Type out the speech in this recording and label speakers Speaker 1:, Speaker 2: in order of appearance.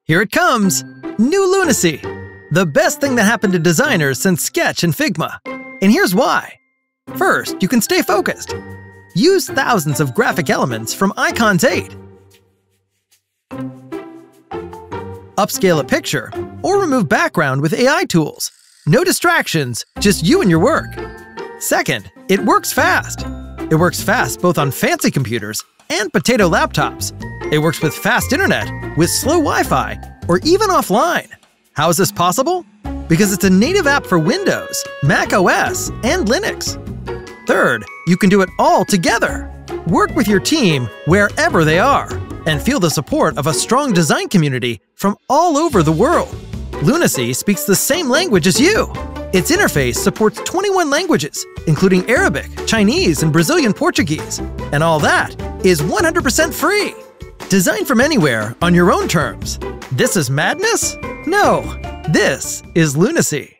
Speaker 1: Here it comes! New Lunacy! The best thing that happened to designers since Sketch and Figma. And here's why. First, you can stay focused. Use thousands of graphic elements from Icons 8. Upscale a picture, or remove background with AI tools. No distractions, just you and your work. Second, it works fast. It works fast both on fancy computers and potato laptops. It works with fast internet, with slow Wi-Fi, or even offline. How is this possible? Because it's a native app for Windows, Mac OS, and Linux. Third, you can do it all together. Work with your team wherever they are, and feel the support of a strong design community from all over the world. Lunacy speaks the same language as you. Its interface supports 21 languages, including Arabic, Chinese, and Brazilian Portuguese. And all that is 100% free. Design from anywhere on your own terms. This is madness? No, this is Lunacy.